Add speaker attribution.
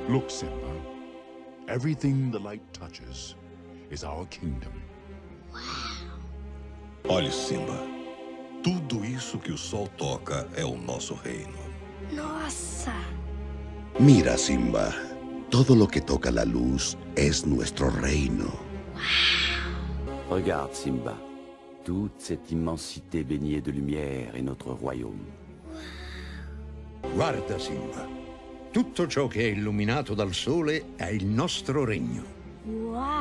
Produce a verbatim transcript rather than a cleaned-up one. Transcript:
Speaker 1: Look, Simba. Everything the light touches is our kingdom.
Speaker 2: Olhe, Simba. Tudo isso que o sol toca é o nosso reino.
Speaker 3: Nossa!
Speaker 4: Mira, Simba. Todo lo que toca la luz es nuestro reino.
Speaker 5: Regarde, Simba. Toute cette immensité baignée de lumière est notre royaume.
Speaker 6: Guarda, Simba. Tutto ciò che è illuminato dal sole è il nostro regno.
Speaker 3: Wow!